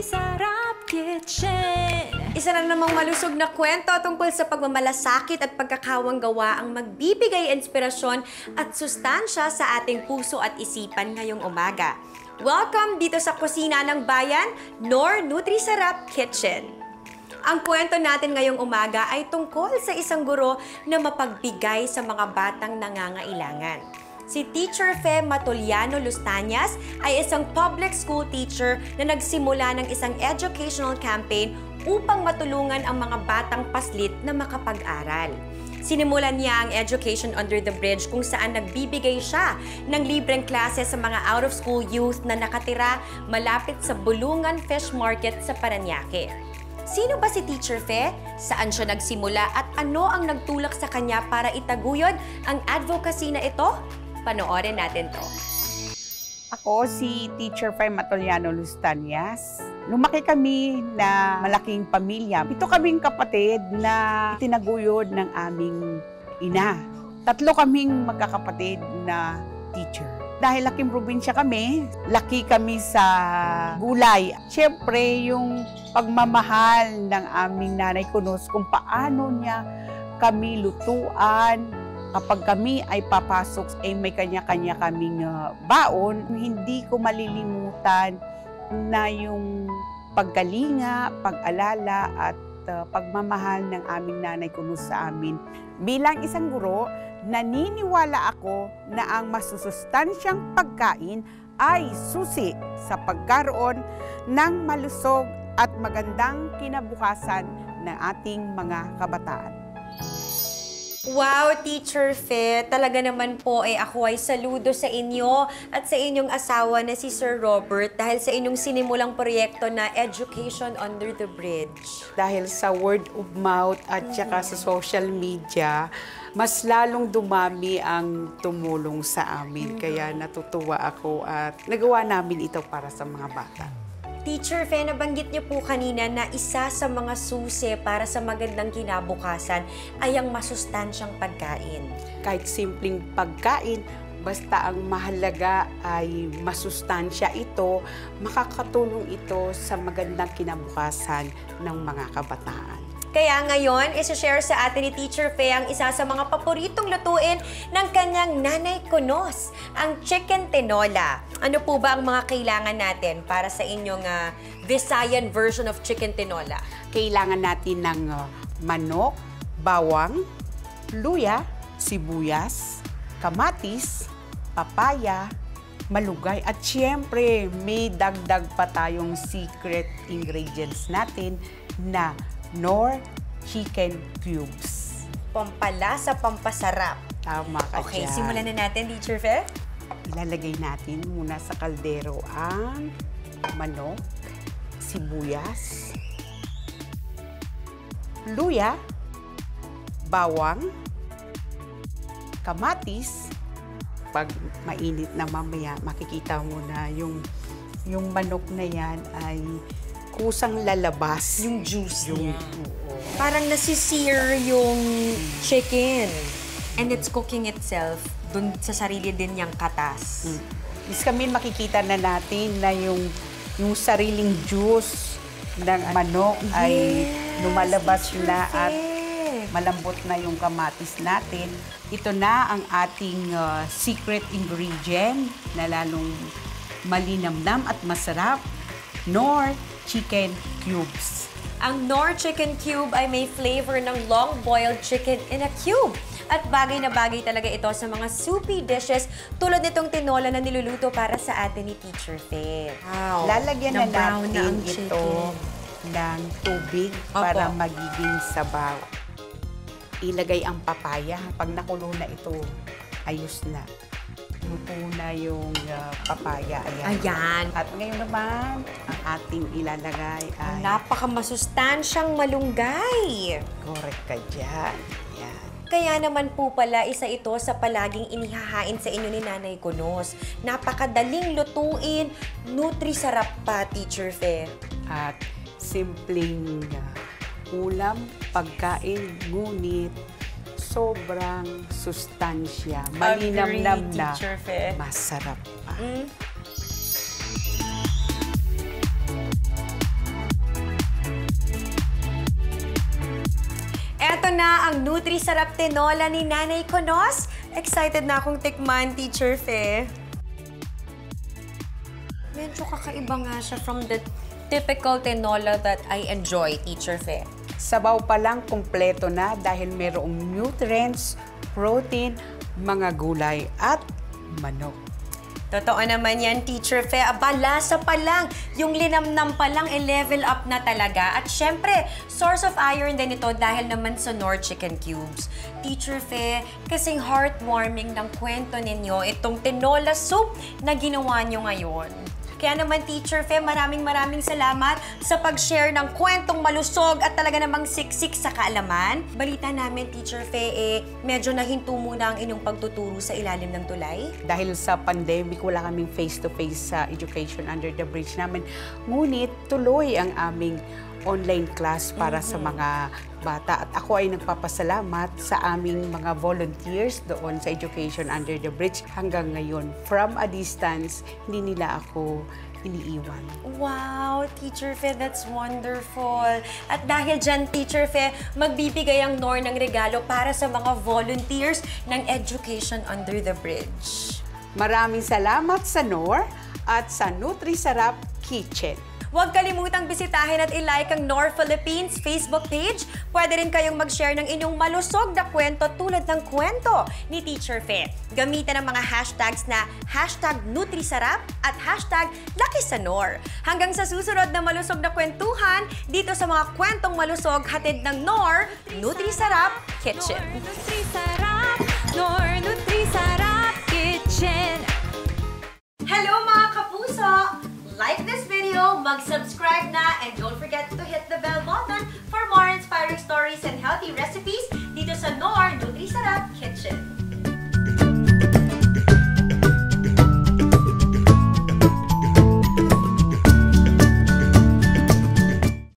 Sarap Kitchen! Isa na namang malusog na kwento tungkol sa pagmamalasakit at pagkakawang gawa ang magbibigay inspirasyon at sustansya sa ating puso at isipan ngayong umaga. Welcome dito sa Kusina ng Bayan, Nor Nutri-Sarap Kitchen. Ang kwento natin ngayong umaga ay tungkol sa isang guro na mapagbigay sa mga batang nangangailangan. Si Teacher Fe Matuliano Lustañas ay isang public school teacher na nagsimula ng isang educational campaign upang matulungan ang mga batang paslit na makapag-aral. Sinimulan niya ang Education Under the Bridge kung saan nagbibigay siya ng libreng klase sa mga out-of-school youth na nakatira malapit sa Bulungan Fish Market sa Parañaque. Sino ba si Teacher Fe? Saan siya nagsimula at ano ang nagtulak sa kanya para itaguyod ang advocacy na ito? Panoorin natin to. Ako si Teacher Fe Matuliano Lustañas. Lumaki kami na malaking pamilya. Ito kaming kapatid na tinaguyod ng aming ina. 3 kaming magkakapatid na teacher. Dahil laking probinsya kami, laki kami sa gulay. Siyempre, yung pagmamahal ng aming nanay kunos kung paano niya kami lutuan. Kapag kami ay papasok, ay may kanya-kanya kaming baon. Hindi ko malilimutan na yung pagkalinga, pag-alala at pagmamahal ng aming nanay kunos sa amin. Bilang isang guro, naniniwala ako na ang masusustansyang pagkain ay susi sa pagkaroon ng malusog at magandang kinabukasan ng ating mga kabataan. Wow, Teacher Fe! Talaga naman po ako ay saludo sa inyo at sa inyong asawa na si Sir Robert dahil sa inyong sinimulang proyekto na Education Under the Bridge. Dahil sa word of mouth at saka sa social media, mas lalong dumami ang tumulong sa amin. Kaya natutuwa ako at nagawa namin ito para sa mga bata. Teacher Fe, nabanggit niyo po kanina na isa sa mga susi para sa magandang kinabukasan ay ang masustansyang pagkain. Kahit simpleng pagkain, basta ang mahalaga ay masustansya ito, makakatulong ito sa magandang kinabukasan ng mga kabataan. Kaya ngayon, isa-share sa atin ni Teacher Fe ang isa sa mga paboritong lutuin ng kanyang nanay kunos, ang chicken tinola. Ano po ba ang mga kailangan natin para sa inyong Visayan version of chicken tinola? Kailangan natin ng manok, bawang, luya, sibuyas, kamatis, papaya, malunggay, at siyempre may dagdag pa tayong secret ingredients natin na Knorr chicken cubes. Pampalasa, pampasarap. Tama ka Okay, dyan. simulan na natin, Teacher Fe. Ilalagay natin muna sa kaldero ang manok, sibuyas, luya, bawang, kamatis. Pag mainit na mamaya, makikita mo na yung manok na yan ay kusang lalabas. Yung juice niya. Parang nasisear yung chicken. And it's cooking itself dun sa sarili din niyang katas. Is kami makikita na natin na yung sariling juice ng manok ay lumalabas na at malambot na yung kamatis natin. Ito na ang ating secret ingredient na lalong malinamnam at masarap, Knorr chicken cubes. Ang Knorr chicken cube ay may flavor ng long-boiled chicken in a cube. At bagay na bagay talaga ito sa mga soupy dishes tulad nitong tinola na niluluto para sa atin ni Teacher Fe. Wow. Lalagyan na natin ito chicken ng tubig para magiging sabaw. Ilagay ang papaya. Pag nakulo na ito, ayos na. Luto na yung papaya. Ayan. At ngayon naman, ang ating ilalagay ay napakamasustansyang malunggay. Correct ka dyan. Ayan. Kaya naman po pala, isa ito sa palaging inihahain sa inyo ni Nanay Kunos. Napakadaling lutuin, nutri-sarap pa, Teacher Fe. At simpleng ulam, pagkain, ngunit sobrang sustansya. Malinamnam na, masarap pa. na ang Nutri-Sarap Tinola ni Nanay Conos. Excited na akong tikman, Teacher Fe. Medyo kakaiba nga siya from the typical tinola that I enjoy, Teacher Fe. Sabaw pa lang kumpleto na dahil mayroong nutrients, protein, mga gulay at manok. Totoo naman yan, Teacher Fe. Aba, lasa pa lang. Yung linamnam pa lang, level up na talaga. At syempre, source of iron din ito dahil naman sa Knorr Chicken Cubes. Teacher Fe, kasing heartwarming ng kwento ninyo itong tinola soup na ginawa nyo ngayon. Kaya naman, Teacher Fe, maraming salamat sa pag-share ng kwentong malusog at talaga namang siksik sa kaalaman. Balita namin, Teacher Fe, medyo nahinto muna ang inyong pagtuturo sa ilalim ng tulay. Dahil sa pandemic, wala kaming face-to-face sa education under the bridge namin. Ngunit tuloy ang aming online class para sa mga bata. At ako ay nagpapasalamat sa aming mga volunteers doon sa Education Under the Bridge hanggang ngayon. From a distance, hindi nila ako iniiwan. Wow, Teacher Fe, that's wonderful. At dahil dyan, Teacher Fe, magbibigay ang Knorr ng regalo para sa mga volunteers ng Education Under the Bridge. Maraming salamat sa Knorr at sa Nutri-Sarap Kitchen. Huwag kalimutang bisitahin at i-like ang Knorr Philippines Facebook page. Pwede rin kayong mag-share ng inyong malusog na kwento tulad ng kwento ni Teacher Fe. Gamitan ang mga hashtags na #Nutrisarap at #LuckySaNor. Hanggang sa susunod na malusog na kwentuhan dito sa mga kwentong malusog hatid ng Knorr Nutri-Sarap Kitchen. Nutri-Sarap, Knorr Nutri-Sarap Kitchen. Hello mga kapuso! Like this video, mag-subscribe na, and don't forget to hit the bell button for more inspiring stories and healthy recipes dito sa Knorr